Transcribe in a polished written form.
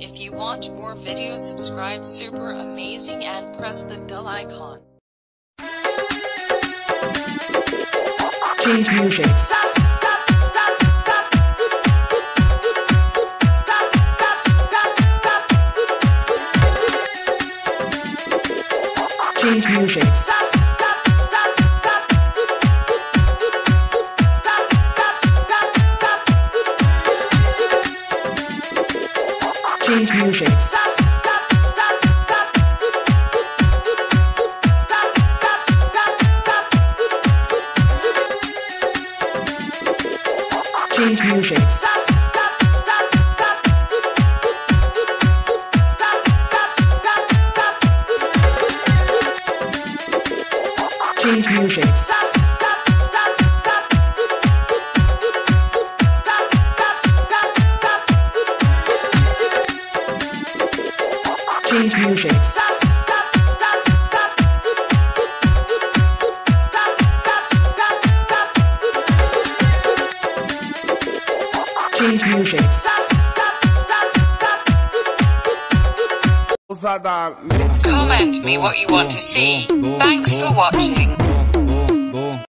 If you want more videos, subscribe super amazing and press the bell icon. Change music. Change music. Change music. Change music. Change music. Change music. Change music. Comment me what you want to see. Thanks for watching.